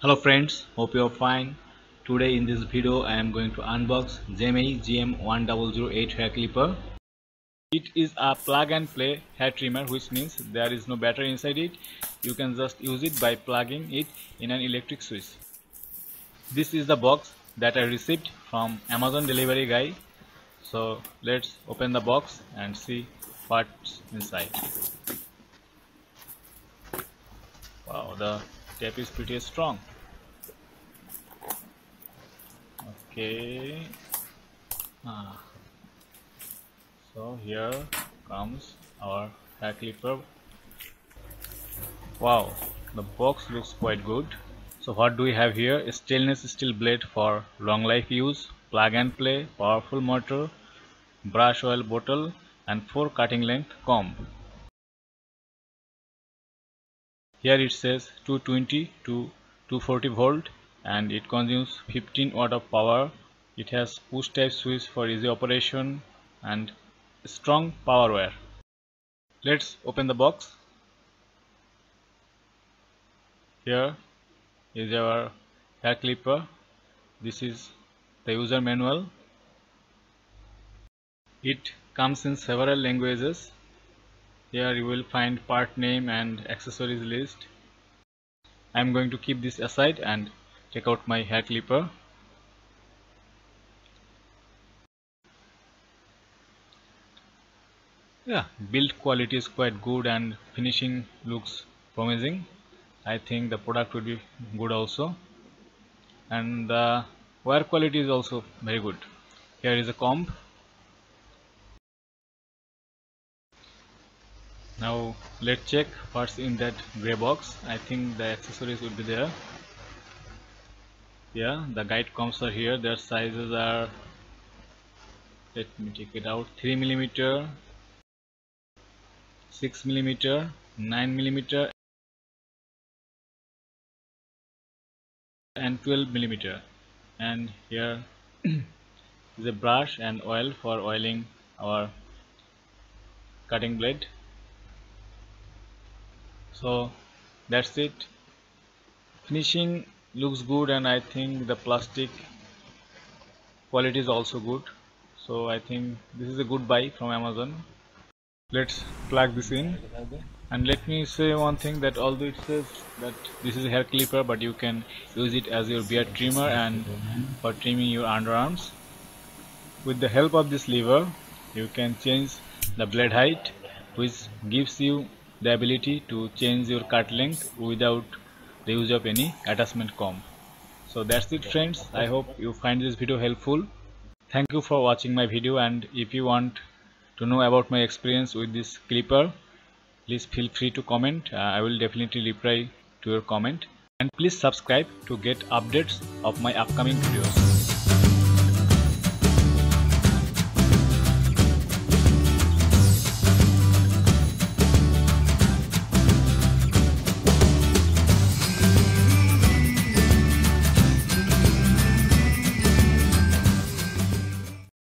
Hello friends, hope you are fine. Today in this video I am going to unbox Gemei Gm-1008 hair clipper. It is a plug and play hair trimmer, which means there is no battery inside it. You can just use it by plugging it in an electric switch. This is the box that I received from Amazon delivery guy. So let's open the box and see what's inside. Wow, the tape is pretty strong. Okay. So here comes our hair clipper. Wow, the box looks quite good. So what do we have here? A stainless steel blade for long life use, plug and play, powerful motor, brush oil bottle, and 4 cutting length comb. Here it says 220 to 240 volt and it consumes 15 watt of power. It has push type switch for easy operation and strong power wire. Let's open the box. Here is our hair clipper. This is the user manual. It comes in several languages. Here you will find part name and accessories list. I am going to keep this aside and take out my hair clipper. Yeah, build quality is quite good and finishing looks promising. I think the product will be good also, and the wire quality is also very good. Here is a comb. Now let's check what's in that gray box. I think the accessories will be there. Yeah, the guide combs are here. Their sizes are, let me take it out, 3mm, 6mm, 9mm and 12mm. And here is a brush and oil for oiling our cutting blade. So that's it. Finishing looks good and I think the plastic quality is also good. So I think this is a good buy from Amazon. Let's plug this in, and let me say one thing, that although it says that this is a hair clipper, but you can use it as your beard trimmer and for trimming your underarms. With the help of this lever you can change the blade height, which gives you the ability to change your cut length without the use of any attachment comb. So that's it friends, I hope you find this video helpful. Thank you for watching my video, and if you want to know about my experience with this clipper, please feel free to comment. I will definitely reply to your comment, and please subscribe to get updates of my upcoming videos.